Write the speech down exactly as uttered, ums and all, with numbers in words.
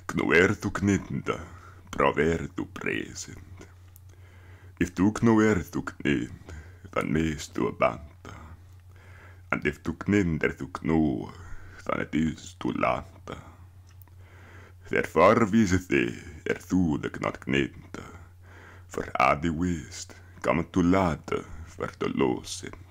Knowe tu knitte, prover tu preise. If tu knowe tu knitte, dan maist tu abate. And if tu knitter tu knowe, dan het is tu late. Therfore avise er tu de knat knitte. For adi wist, cometh tu late, ver tu losin.